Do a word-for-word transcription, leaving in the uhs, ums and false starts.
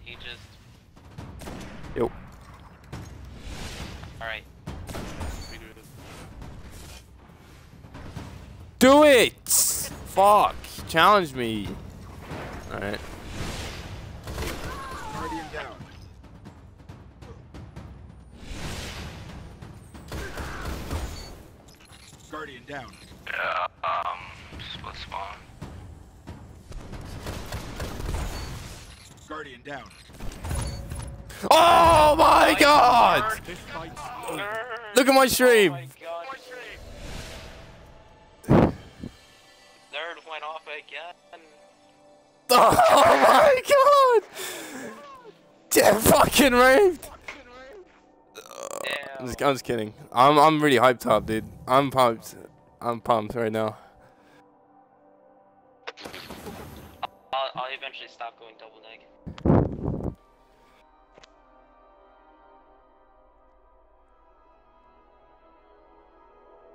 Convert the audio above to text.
You just. Yo. Alright. Do it! Fuck. Challenge me. Alright. Guardian down. Guardian down. Yeah, um, split spawn. Guardian down. Oh my god! Look at my stream! Oh my god. Nerd went off again. Oh my god! Damn, fucking raped! I'm just, I'm just kidding. I'm I'm really hyped up, dude. I'm pumped. I'm pumped right now. I'll, I'll eventually stop going double neg.